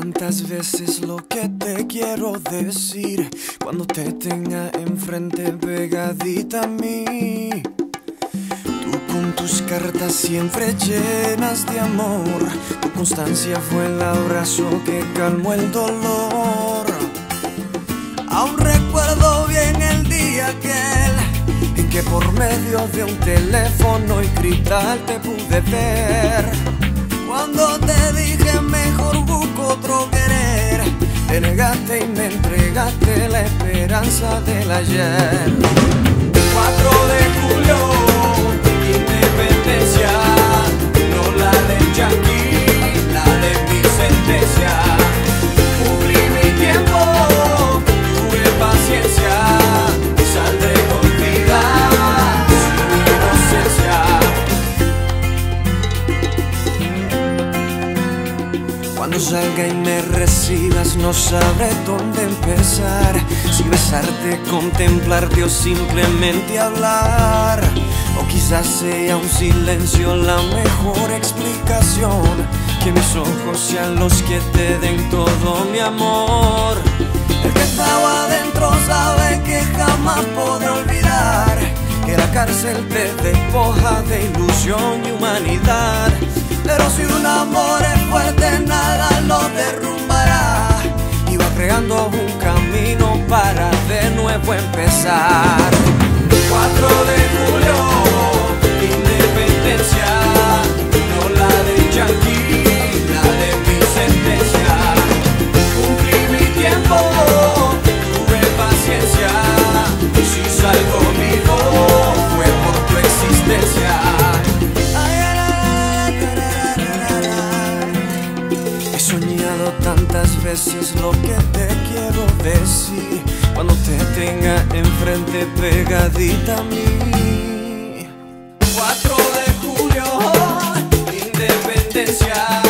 tantas veces lo que te quiero decir cuando te tenga enfrente pegadita a mí. Tú con tus cartas siempre llenas de amor, tu constancia fue el abrazo que calmó el dolor. Aún recuerdo bien el día aquel en que por medio de un teléfono y cristal te pude ver. Cuando te dije mejor busco otro querer, te negaste y me entregaste la esperanza del ayer. 4 de julio, independencia, no la del yanqui, la de mi sentencia. Cumplí mi tiempo, tuve paciencia, saldré con vida, sin inocencia. Cuando salga y me recibas no sabré dónde empezar, si besarte, contemplarte o simplemente hablar. O quizás sea un silencio la mejor explicación, que mis ojos sean los que te den todo mi amor. El que estaba adentro sabe que jamás podrá olvidar que la cárcel te despoja de ilusión y humanidad. Pero si un amor es fuerte nada lo derrumbará, y va creando un camino para de nuevo empezar. 4 de julio, independencia, no la del yanqui, la de mi sentencia. Cumplí mi tiempo, tuve paciencia, si salgo vivo fue por tu existencia. He soñado tantas veces lo que te quiero decir cuando te tenga enfrente pegadita a mí. 4 de julio, independencia.